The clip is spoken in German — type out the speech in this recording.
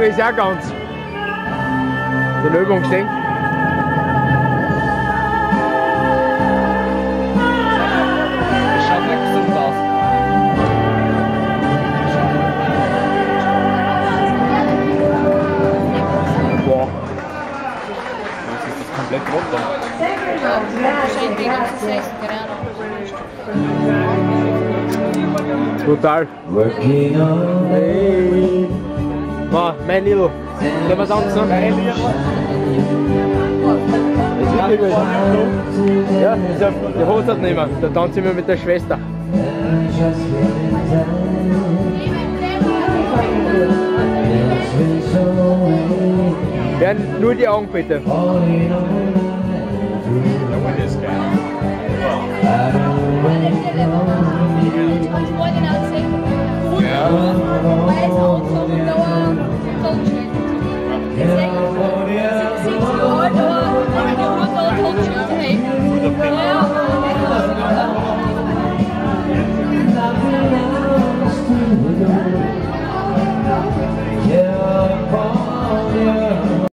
ist auch ganz. Den Übungsding. Das schaut nicht gesund aus. Boah. Jetzt ist das komplett runter. Wahrscheinlich wegen des Sex, keine Ahnung. Total. Hey. Ma, mein Lilo. Sollen wir tanzen? Das ist nicht gut. Ja, die Hose hat nicht mehr. Da tanzen wir mit der Schwester. Werden nur die Augen bitte. No one is